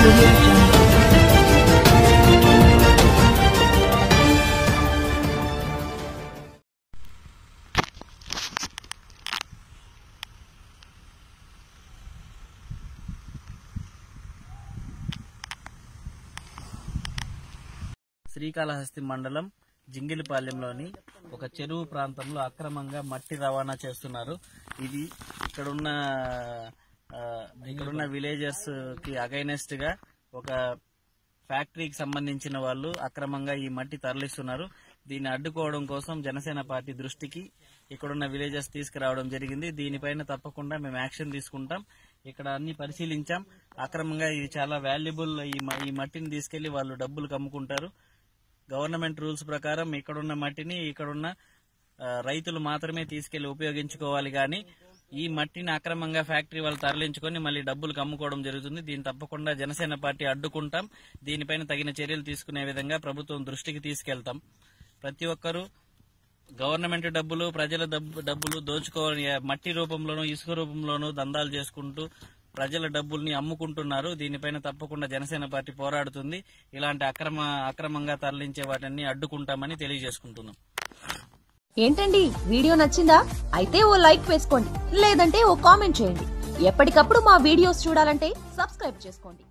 Audio Jungle. Srikalahasti మండలం జింగిలిపాలెంలోని ఒక చెరువు ప్రాంతంలో అక్రమంగా మట్టి రవాణా చేస్తున్నారు. ఇది ఇక్కడున్న విలేజర్స్ కి అగైనెస్ట్ గా ఒక ఫ్యాక్టరీకి సంబంధించిన వాళ్ళు అక్రమంగా ఈ మట్టి తరలిస్తున్నారు. దీన్ని అడ్డుకోవడం కోసం జనసేన పార్టీ దృష్టికి ఇక్కడున్న విలేజర్స్ తీసుకురావడం జరిగింది. దీనిపైన తప్పకుండా మేము యాక్షన్ తీసుకుంటాం. ఇక్కడ అన్ని పరిశీలించాం. అక్రమంగా ఇది చాలా వాల్యుబుల్. ఈ మట్టిని తీసుకెళ్లి వాళ్ళు డబ్బులు కమ్ముకుంటారు. గవర్నమెంట్ రూల్స్ ప్రకారం ఇక్కడున్న మట్టిని ఇక్కడున్న రైతులు మాత్రమే తీసుకెళ్లి ఉపయోగించుకోవాలి. గాని ఈ మట్టిని అక్రమంగా ఫ్యాక్టరీ వాళ్ళు తరలించుకొని మళ్ళీ డబ్బులు కమ్ముకోవడం జరుగుతుంది. దీన్ని తప్పకుండా జనసేన పార్టీ అడ్డుకుంటాం. దీనిపైన తగిన చర్యలు తీసుకునే విధంగా ప్రభుత్వం దృష్టికి తీసుకెళ్తాం. ప్రతి ఒక్కరూ గవర్నమెంట్ డబ్బులు, ప్రజల డబ్బులు దోచుకోవాలని మట్టి రూపంలోనూ ఇసుక రూపంలోనూ దందాలు చేసుకుంటూ ప్రజల డబ్బుల్ని అమ్ముకుంటున్నారు. దీనిపైన తప్పకుండా జనసేన పార్టీ పోరాడుతుంది. ఇలాంటి అక్రమంగా తరలించే వాటిని అడ్డుకుంటామని తెలియజేసుకుంటున్నాం. ఏంటండి, వీడియో నచ్చిందా? అయితే ఓ లైక్ వేసుకోండి, లేదంటే ఓ కామెంట్ చేయండి. ఎప్పటికప్పుడు మా వీడియోస్ చూడాలంటే సబ్స్క్రైబ్ చేసుకోండి.